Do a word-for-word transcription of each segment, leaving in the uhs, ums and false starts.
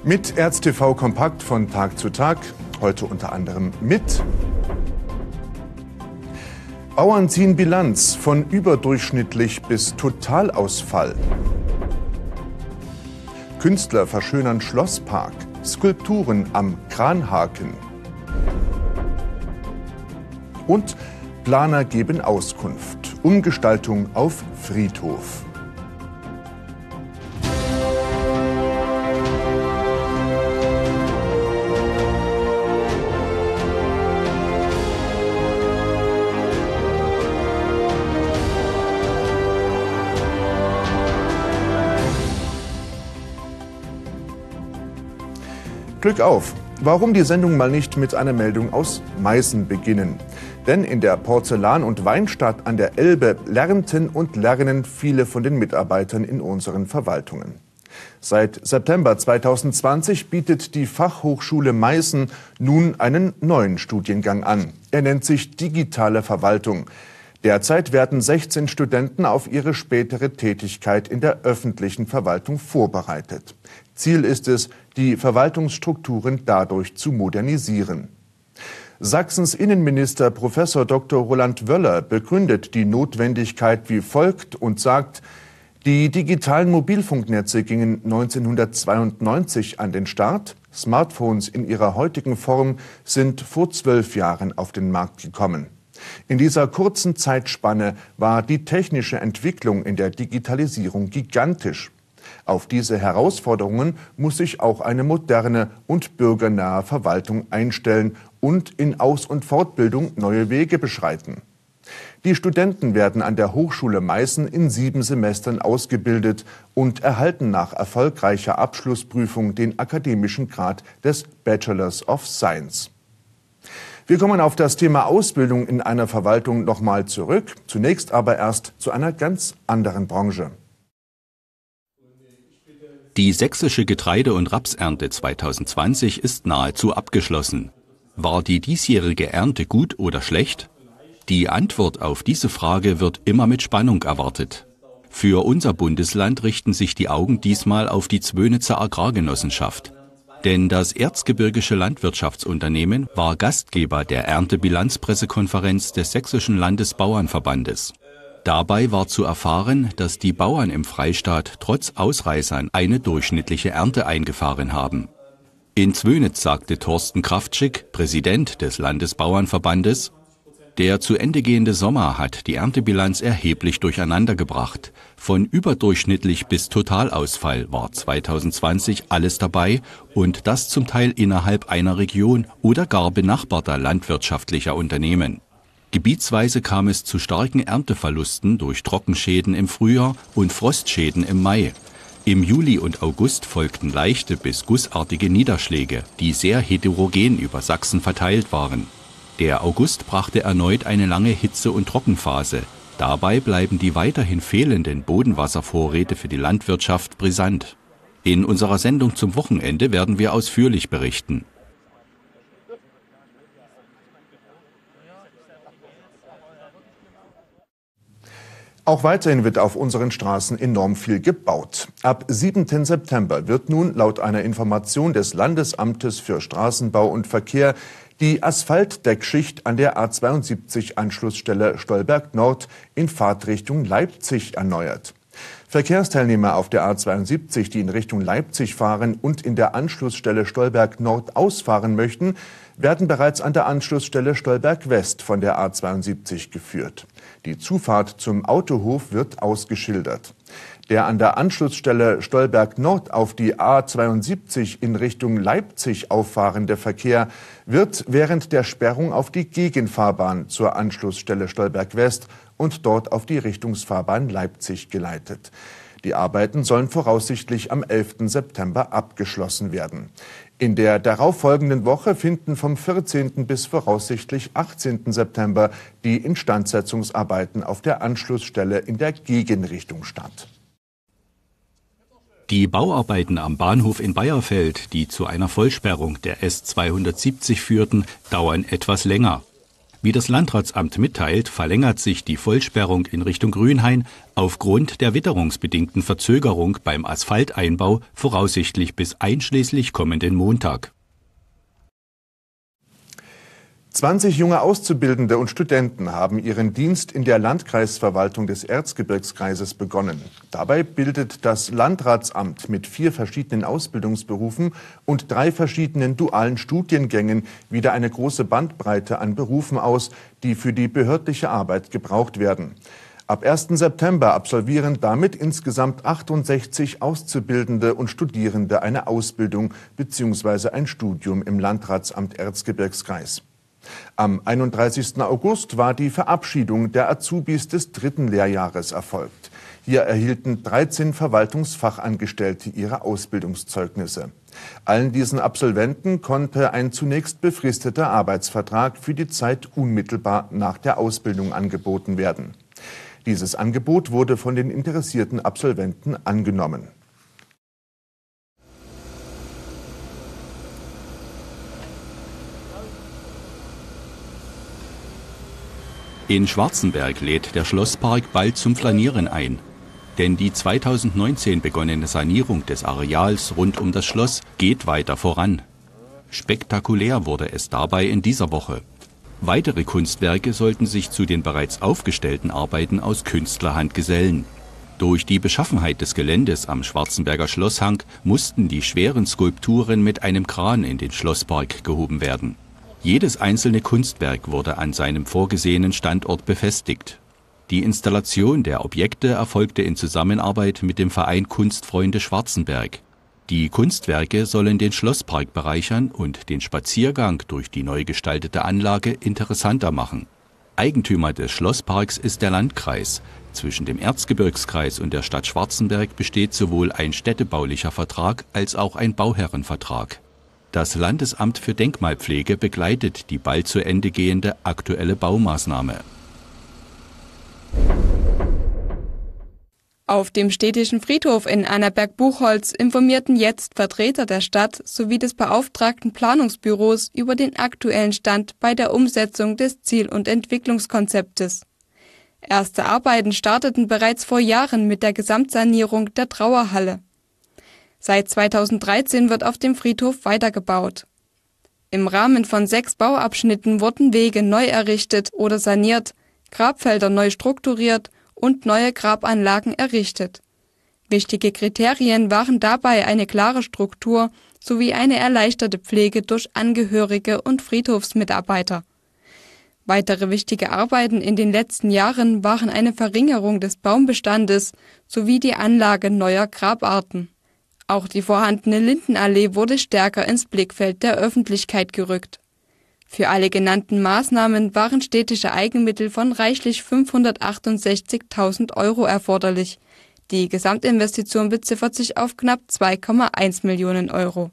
Mit Erz T V Kompakt von Tag zu Tag, heute unter anderem mit: Bauern ziehen Bilanz von überdurchschnittlich bis Totalausfall. Künstler verschönern Schlosspark, Skulpturen am Kranhaken. Und Planer geben Auskunft, Umgestaltung auf Friedhof. Glück auf! Warum die Sendung mal nicht mit einer Meldung aus Meißen beginnen? Denn in der Porzellan- und Weinstadt an der Elbe lernten und lernen viele von den Mitarbeitern in unseren Verwaltungen. Seit September zweitausendzwanzig bietet die Fachhochschule Meißen nun einen neuen Studiengang an. Er nennt sich Digitale Verwaltung. Derzeit werden sechzehn Studenten auf ihre spätere Tätigkeit in der öffentlichen Verwaltung vorbereitet. Ziel ist es, die Verwaltungsstrukturen dadurch zu modernisieren. Sachsens Innenminister Professor Doktor Roland Wöller begründet die Notwendigkeit wie folgt und sagt: Die digitalen Mobilfunknetze gingen neunzehnhundertzweiundneunzig an den Start. Smartphones in ihrer heutigen Form sind vor zwölf Jahren auf den Markt gekommen. In dieser kurzen Zeitspanne war die technische Entwicklung in der Digitalisierung gigantisch. Auf diese Herausforderungen muss sich auch eine moderne und bürgernahe Verwaltung einstellen und in Aus- und Fortbildung neue Wege beschreiten. Die Studenten werden an der Hochschule Meißen in sieben Semestern ausgebildet und erhalten nach erfolgreicher Abschlussprüfung den akademischen Grad des Bachelors of Science. Wir kommen auf das Thema Ausbildung in einer Verwaltung nochmal zurück, zunächst aber erst zu einer ganz anderen Branche. Die sächsische Getreide- und Rapsernte zweitausendzwanzig ist nahezu abgeschlossen. War die diesjährige Ernte gut oder schlecht? Die Antwort auf diese Frage wird immer mit Spannung erwartet. Für unser Bundesland richten sich die Augen diesmal auf die Zwönitzer Agrargenossenschaft. Denn das Erzgebirgische Landwirtschaftsunternehmen war Gastgeber der Erntebilanzpressekonferenz des Sächsischen Landesbauernverbandes. Dabei war zu erfahren, dass die Bauern im Freistaat trotz Ausreißern eine durchschnittliche Ernte eingefahren haben. In Zwönitz sagte Thorsten Kraftschick, Präsident des Landesbauernverbandes: Der zu Ende gehende Sommer hat die Erntebilanz erheblich durcheinandergebracht. Von überdurchschnittlich bis Totalausfall war zweitausendzwanzig alles dabei und das zum Teil innerhalb einer Region oder gar benachbarter landwirtschaftlicher Unternehmen. Gebietsweise kam es zu starken Ernteverlusten durch Trockenschäden im Frühjahr und Frostschäden im Mai. Im Juli und August folgten leichte bis gussartige Niederschläge, die sehr heterogen über Sachsen verteilt waren. Der August brachte erneut eine lange Hitze- und Trockenphase. Dabei bleiben die weiterhin fehlenden Bodenwasservorräte für die Landwirtschaft brisant. In unserer Sendung zum Wochenende werden wir ausführlich berichten. Auch weiterhin wird auf unseren Straßen enorm viel gebaut. Ab siebten September wird nun laut einer Information des Landesamtes für Straßenbau und Verkehr die Asphaltdeckschicht an der A zweiundsiebzig Anschlussstelle Stolberg Nord in Fahrtrichtung Leipzig erneuert. Verkehrsteilnehmer auf der A zweiundsiebzig, die in Richtung Leipzig fahren und in der Anschlussstelle Stolberg Nord ausfahren möchten, werden bereits an der Anschlussstelle Stolberg West von der A zweiundsiebzig geführt. Die Zufahrt zum Autohof wird ausgeschildert. Der an der Anschlussstelle Stolberg Nord auf die A zweiundsiebzig in Richtung Leipzig auffahrende Verkehr wird während der Sperrung auf die Gegenfahrbahn zur Anschlussstelle Stolberg West und dort auf die Richtungsfahrbahn Leipzig geleitet. Die Arbeiten sollen voraussichtlich am elften September abgeschlossen werden. In der darauffolgenden Woche finden vom vierzehnten bis voraussichtlich achtzehnten September die Instandsetzungsarbeiten auf der Anschlussstelle in der Gegenrichtung statt. Die Bauarbeiten am Bahnhof in Bayerfeld, die zu einer Vollsperrung der S zweihundertsiebzig führten, dauern etwas länger. Wie das Landratsamt mitteilt, verlängert sich die Vollsperrung in Richtung Grünhain aufgrund der witterungsbedingten Verzögerung beim Asphalteinbau voraussichtlich bis einschließlich kommenden Montag. zwanzig junge Auszubildende und Studenten haben ihren Dienst in der Landkreisverwaltung des Erzgebirgskreises begonnen. Dabei bildet das Landratsamt mit vier verschiedenen Ausbildungsberufen und drei verschiedenen dualen Studiengängen wieder eine große Bandbreite an Berufen aus, die für die behördliche Arbeit gebraucht werden. Ab ersten September absolvieren damit insgesamt achtundsechzig Auszubildende und Studierende eine Ausbildung bzw. ein Studium im Landratsamt Erzgebirgskreis. Am einunddreißigsten August war die Verabschiedung der Azubis des dritten Lehrjahres erfolgt. Hier erhielten dreizehn Verwaltungsfachangestellte ihre Ausbildungszeugnisse. Allen diesen Absolventen konnte ein zunächst befristeter Arbeitsvertrag für die Zeit unmittelbar nach der Ausbildung angeboten werden. Dieses Angebot wurde von den interessierten Absolventen angenommen. In Schwarzenberg lädt der Schlosspark bald zum Flanieren ein. Denn die zweitausendneunzehn begonnene Sanierung des Areals rund um das Schloss geht weiter voran. Spektakulär wurde es dabei in dieser Woche. Weitere Kunstwerke sollten sich zu den bereits aufgestellten Arbeiten aus Künstlerhand gesellen. Durch die Beschaffenheit des Geländes am Schwarzenberger Schlosshang mussten die schweren Skulpturen mit einem Kran in den Schlosspark gehoben werden. Jedes einzelne Kunstwerk wurde an seinem vorgesehenen Standort befestigt. Die Installation der Objekte erfolgte in Zusammenarbeit mit dem Verein Kunstfreunde Schwarzenberg. Die Kunstwerke sollen den Schlosspark bereichern und den Spaziergang durch die neu gestaltete Anlage interessanter machen. Eigentümer des Schlossparks ist der Landkreis. Zwischen dem Erzgebirgskreis und der Stadt Schwarzenberg besteht sowohl ein städtebaulicher Vertrag als auch ein Bauherrenvertrag. Das Landesamt für Denkmalpflege begleitet die bald zu Ende gehende aktuelle Baumaßnahme. Auf dem städtischen Friedhof in Annaberg-Buchholz informierten jetzt Vertreter der Stadt sowie des beauftragten Planungsbüros über den aktuellen Stand bei der Umsetzung des Ziel- und Entwicklungskonzeptes. Erste Arbeiten starteten bereits vor Jahren mit der Gesamtsanierung der Trauerhalle. Seit zweitausenddreizehn wird auf dem Friedhof weitergebaut. Im Rahmen von sechs Bauabschnitten wurden Wege neu errichtet oder saniert, Grabfelder neu strukturiert und neue Grabanlagen errichtet. Wichtige Kriterien waren dabei eine klare Struktur sowie eine erleichterte Pflege durch Angehörige und Friedhofsmitarbeiter. Weitere wichtige Arbeiten in den letzten Jahren waren eine Verringerung des Baumbestandes sowie die Anlage neuer Grabarten. Auch die vorhandene Lindenallee wurde stärker ins Blickfeld der Öffentlichkeit gerückt. Für alle genannten Maßnahmen waren städtische Eigenmittel von reichlich fünfhundertachtundsechzigtausend Euro erforderlich. Die Gesamtinvestition beziffert sich auf knapp zwei Komma eins Millionen Euro.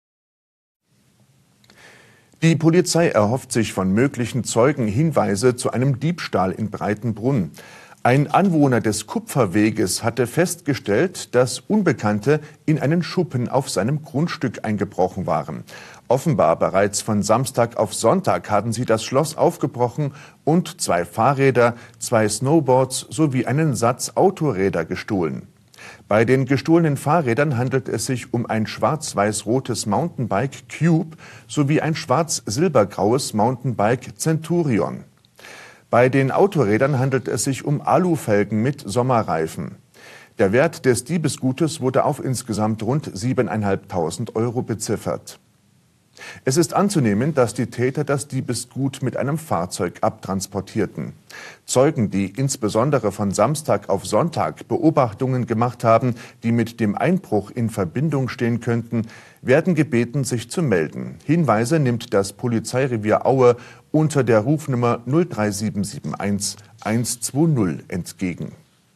Die Polizei erhofft sich von möglichen Zeugen Hinweise zu einem Diebstahl in Breitenbrunn. Ein Anwohner des Kupferweges hatte festgestellt, dass Unbekannte in einen Schuppen auf seinem Grundstück eingebrochen waren. Offenbar bereits von Samstag auf Sonntag hatten sie das Schloss aufgebrochen und zwei Fahrräder, zwei Snowboards sowie einen Satz Autoräder gestohlen. Bei den gestohlenen Fahrrädern handelt es sich um ein schwarz-weiß-rotes Mountainbike Cube sowie ein schwarz-silbergraues Mountainbike Centurion. Bei den Autorädern handelt es sich um Alufelgen mit Sommerreifen. Der Wert des Diebesgutes wurde auf insgesamt rund siebentausendfünfhundert Euro beziffert. Es ist anzunehmen, dass die Täter das Diebesgut mit einem Fahrzeug abtransportierten. Zeugen, die insbesondere von Samstag auf Sonntag Beobachtungen gemacht haben, die mit dem Einbruch in Verbindung stehen könnten, werden gebeten, sich zu melden. Hinweise nimmt das Polizeirevier Aue unter der Rufnummer null drei sieben sieben eins eins zwei null entgegen.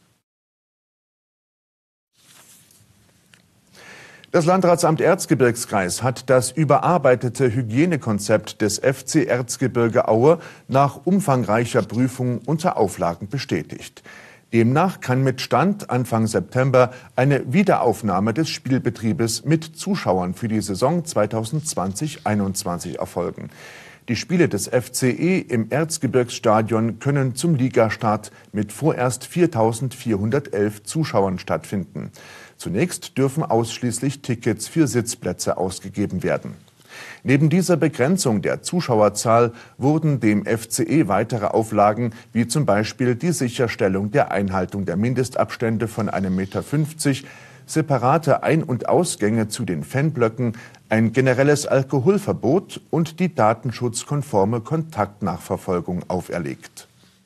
Das Landratsamt Erzgebirgskreis hat das überarbeitete Hygienekonzept des F C Erzgebirge Aue nach umfangreicher Prüfung unter Auflagen bestätigt. Demnach kann mit Stand Anfang September eine Wiederaufnahme des Spielbetriebes mit Zuschauern für die Saison zweitausendzwanzig einundzwanzig erfolgen. Die Spiele des F C E im Erzgebirgsstadion können zum Ligastart mit vorerst viertausendvierhundertelf Zuschauern stattfinden. Zunächst dürfen ausschließlich Tickets für Sitzplätze ausgegeben werden. Neben dieser Begrenzung der Zuschauerzahl wurden dem F C E weitere Auflagen, wie zum Beispiel die Sicherstellung der Einhaltung der Mindestabstände von einem Meter fünfzig, separate Ein- und Ausgänge zu den Fanblöcken, ein generelles Alkoholverbot und die datenschutzkonforme Kontaktnachverfolgung auferlegt.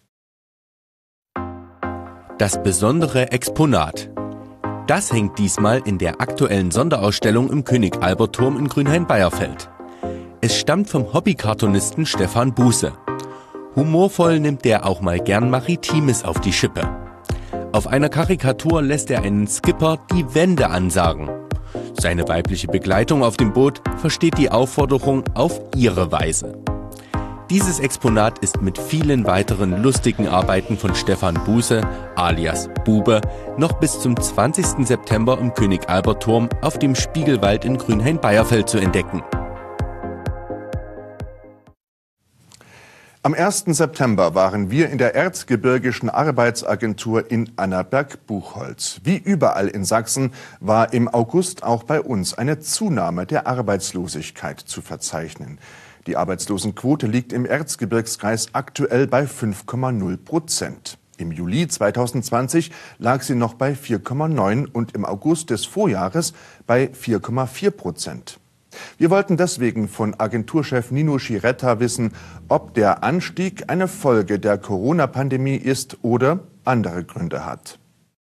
Das besondere Exponat. Das hängt diesmal in der aktuellen Sonderausstellung im König-Albert-Turm in Grünhain-Beierfeld. Es stammt vom Hobbykartonisten Stefan Buße. Humorvoll nimmt der auch mal gern Maritimes auf die Schippe. Auf einer Karikatur lässt er einen Skipper die Wende ansagen. Seine weibliche Begleitung auf dem Boot versteht die Aufforderung auf ihre Weise. Dieses Exponat ist mit vielen weiteren lustigen Arbeiten von Stefan Buße, alias Bube, noch bis zum zwanzigsten September im König-Albert-Turm auf dem Spiegelwald in Grünhain-Beierfeld zu entdecken. Am ersten September waren wir in der Erzgebirgischen Arbeitsagentur in Annaberg-Buchholz. Wie überall in Sachsen war im August auch bei uns eine Zunahme der Arbeitslosigkeit zu verzeichnen. Die Arbeitslosenquote liegt im Erzgebirgskreis aktuell bei fünf Komma null Prozent. Im Juli zweitausendzwanzig lag sie noch bei vier Komma neun und im August des Vorjahres bei vier Komma vier Prozent. Wir wollten deswegen von Agenturchef Nino Schiretta wissen, ob der Anstieg eine Folge der Corona-Pandemie ist oder andere Gründe hat.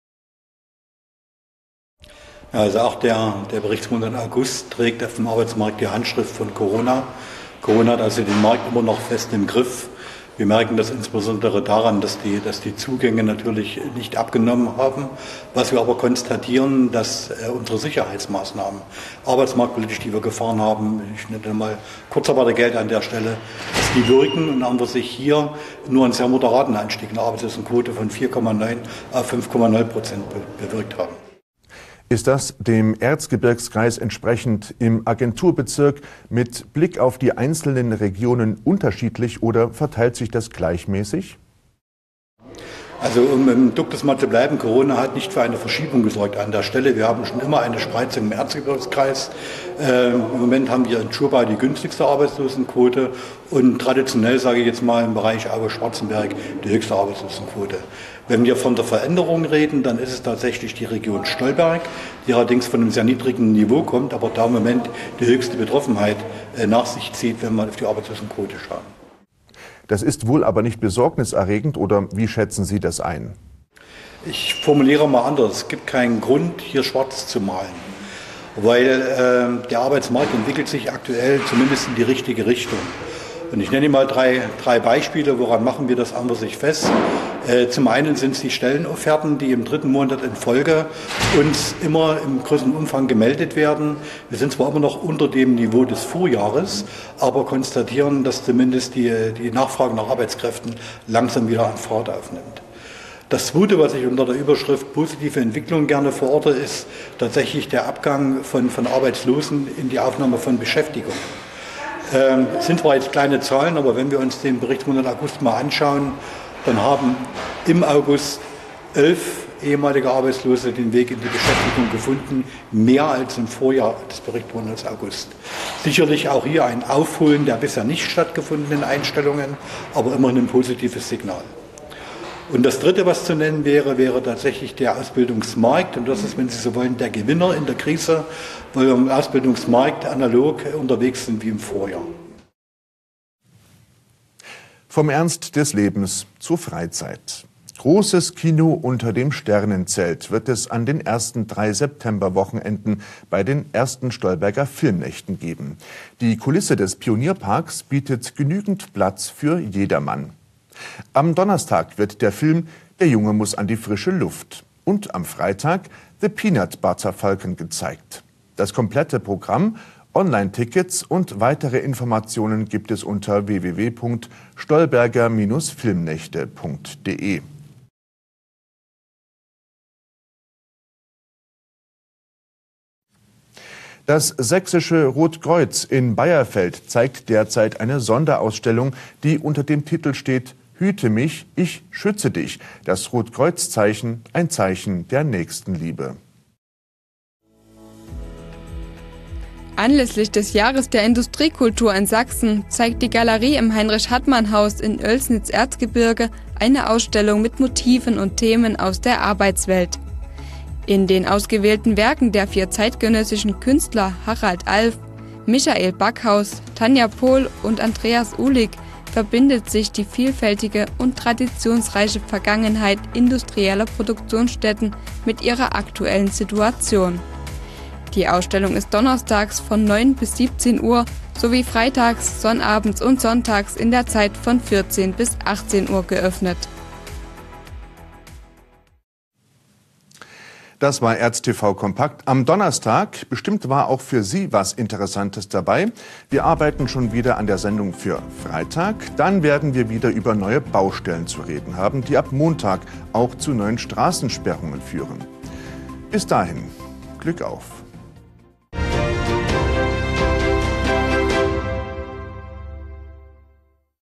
Also auch der, der Berichtsmonat August trägt auf dem Arbeitsmarkt die Handschrift von Corona. Corona hat also den Markt immer noch fest im Griff. Wir merken das insbesondere daran, dass die, dass die Zugänge natürlich nicht abgenommen haben. Was wir aber konstatieren, dass äh, unsere Sicherheitsmaßnahmen, arbeitsmarktpolitisch, die wir gefahren haben, ich nenne mal Kurzarbeitergeld an der Stelle, dass die wirken und haben wir sich hier nur einen sehr moderaten Anstieg in der Arbeitslosenquote von vier Komma neun auf fünf Komma null Prozent bewirkt haben. Ist das dem Erzgebirgskreis entsprechend im Agenturbezirk mit Blick auf die einzelnen Regionen unterschiedlich oder verteilt sich das gleichmäßig? Also um im Duktus mal zu bleiben, Corona hat nicht für eine Verschiebung gesorgt an der Stelle. Wir haben schon immer eine Spreizung im Erzgebirgskreis. Äh, Im Moment haben wir in Schurbai die günstigste Arbeitslosenquote und traditionell, sage ich jetzt mal, im Bereich Aue-Schwarzenberg die höchste Arbeitslosenquote. Wenn wir von der Veränderung reden, dann ist es tatsächlich die Region Stolberg, die allerdings von einem sehr niedrigen Niveau kommt, aber da im Moment die höchste Betroffenheit äh, nach sich zieht, wenn wir auf die Arbeitslosenquote schauen. Das ist wohl aber nicht besorgniserregend, oder wie schätzen Sie das ein? Ich formuliere mal anders. Es gibt keinen Grund, hier schwarz zu malen, weil äh, der Arbeitsmarkt entwickelt sich aktuell zumindest in die richtige Richtung. Und ich nenne Ihnen mal drei, drei Beispiele, woran machen wir das an sich fest. Äh, zum einen sind es die Stellenofferten, die im dritten Monat in Folge uns immer im größeren Umfang gemeldet werden. Wir sind zwar immer noch unter dem Niveau des Vorjahres, aber konstatieren, dass zumindest die, die Nachfrage nach Arbeitskräften langsam wieder an Fahrt aufnimmt. Das Zweite, was ich unter der Überschrift positive Entwicklung gerne verorte, ist tatsächlich der Abgang von, von Arbeitslosen in die Aufnahme von Beschäftigung. Ähm, sind zwar jetzt kleine Zahlen, aber wenn wir uns den Berichtsmonat August mal anschauen, dann haben im August elf ehemalige Arbeitslose den Weg in die Beschäftigung gefunden, mehr als im Vorjahr des Berichtsmonats August. Sicherlich auch hier ein Aufholen der bisher nicht stattgefundenen Einstellungen, aber immerhin ein positives Signal. Und das Dritte, was zu nennen wäre, wäre tatsächlich der Ausbildungsmarkt. Und das ist, wenn Sie so wollen, der Gewinner in der Krise, weil wir im Ausbildungsmarkt analog unterwegs sind wie im Vorjahr. Vom Ernst des Lebens zur Freizeit. Großes Kino unter dem Sternenzelt wird es an den ersten drei Septemberwochenenden bei den ersten Stolberger Filmnächten geben. Die Kulisse des Pionierparks bietet genügend Platz für jedermann. Am Donnerstag wird der Film Der Junge muss an die frische Luft und am Freitag The Peanut Butter Falcon gezeigt. Das komplette Programm, Online-Tickets und weitere Informationen gibt es unter w w w punkt stolberger filmnächte punkt de. Das Sächsische Rotkreuz in Bayerfeld zeigt derzeit eine Sonderausstellung, die unter dem Titel steht »Hüte mich, ich schütze dich«. Das Rotkreuz-Zeichen, ein Zeichen der Nächstenliebe. Anlässlich des Jahres der Industriekultur in Sachsen zeigt die Galerie im Heinrich-Hartmann-Haus in Oelsnitz-Erzgebirge eine Ausstellung mit Motiven und Themen aus der Arbeitswelt. In den ausgewählten Werken der vier zeitgenössischen Künstler Harald Alf, Michael Backhaus, Tanja Pohl und Andreas Uhlig verbindet sich die vielfältige und traditionsreiche Vergangenheit industrieller Produktionsstätten mit ihrer aktuellen Situation. Die Ausstellung ist donnerstags von neun bis siebzehn Uhr sowie freitags, sonnabends und sonntags in der Zeit von vierzehn bis achtzehn Uhr geöffnet. Das war Erz T V Kompakt am Donnerstag. Bestimmt war auch für Sie was Interessantes dabei. Wir arbeiten schon wieder an der Sendung für Freitag. Dann werden wir wieder über neue Baustellen zu reden haben, die ab Montag auch zu neuen Straßensperrungen führen. Bis dahin, Glück auf!